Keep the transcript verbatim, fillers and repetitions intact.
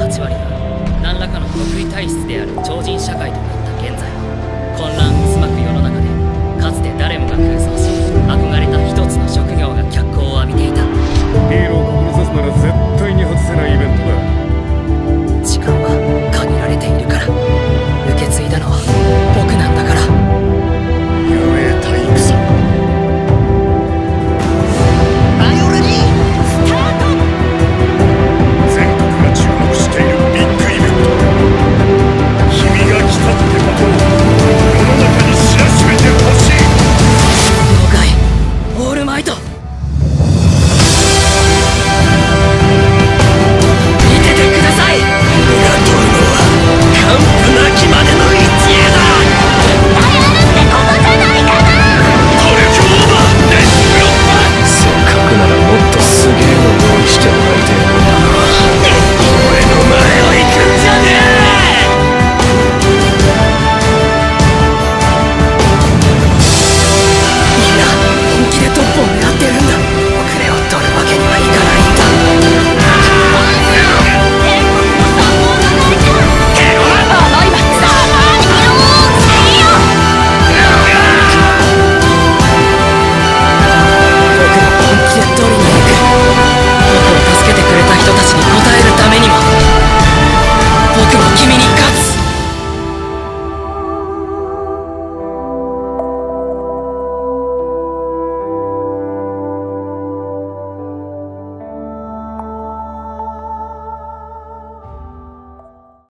はち割が何らかの得意体質である超人社会となった現在、混乱渦巻く世の中でかつて誰もが空想し憧れた一つの職業がキャ